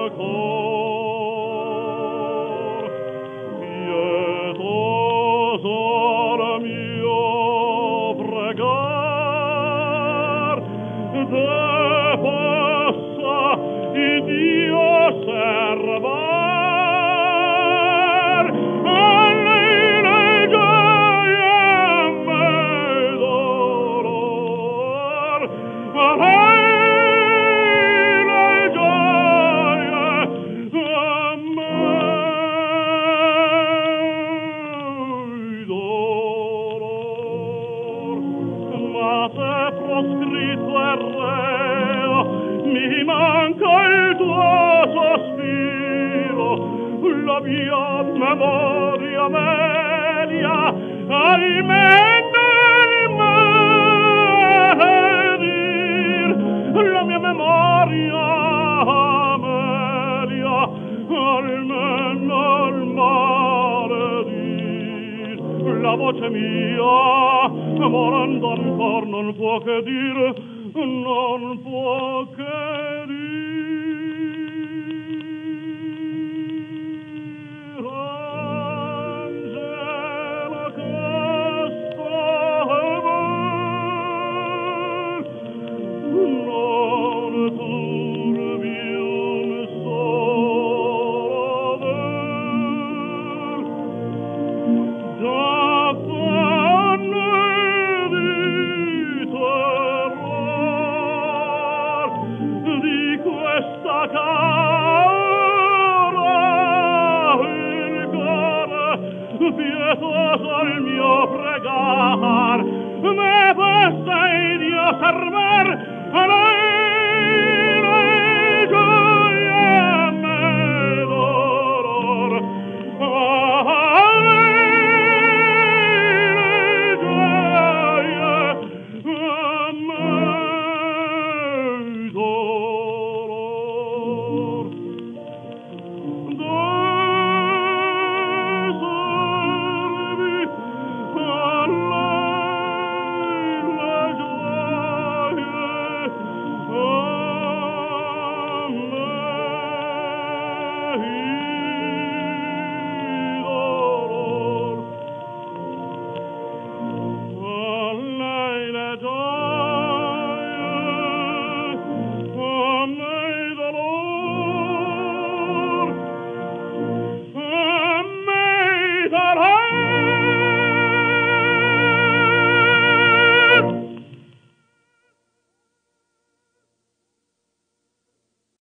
cor. Pietosor mio pregar, te possa il Dio servar, a lei le gioie, a me il dolor, a lei le gioie, a me il dolor. Ma se proscritto è reo, mi manca il tuo sospiro, la mia memoria media, almeno dir, la mia memoria media, almeno il male dir, la voce mia, morendo ancor non può che dire, non può che